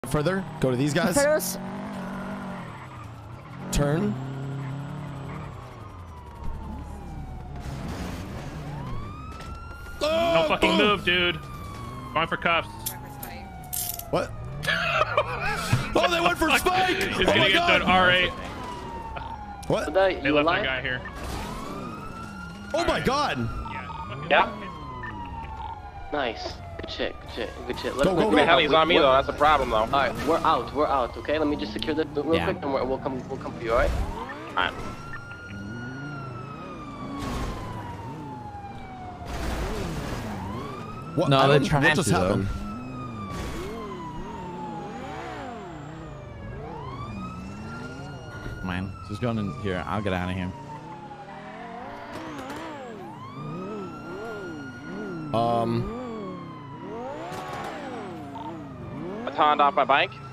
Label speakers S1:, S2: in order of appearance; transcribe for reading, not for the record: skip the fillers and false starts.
S1: Further. Go to these guys. Turn. Oh,
S2: don't fucking move, dude. Going for cuffs.
S1: What? Oh, they went for Spike!
S2: He's
S1: oh
S2: gonna
S1: my
S2: get
S1: God.
S2: that R8.
S1: What?
S2: They left that guy here.
S1: Oh my God!
S3: Yeah.
S4: Nice. Good shit. Good shit. Good shit.
S3: Go. The heli's on me though. That's a problem though.
S4: All right, we're out. We're out. Okay, let me just secure that real quick, and we'll come. We'll come for you. All right.
S3: All right.
S1: What?
S5: No, they're trying
S1: what just
S5: to,
S1: happened?
S5: Man, just going in here. I'll get out of here.
S3: I turned off my bike.